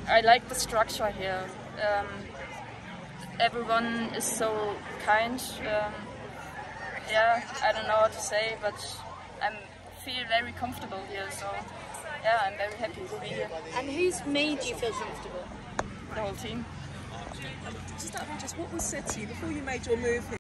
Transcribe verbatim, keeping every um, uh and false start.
I like the structure here. Um, everyone is so kind. Um, yeah, I don't know what to say, but I feel very comfortable here. So yeah, I'm very happy to be here. And who's made you feel comfortable? The whole team. Just out of interest, what was said to you before you made your move here?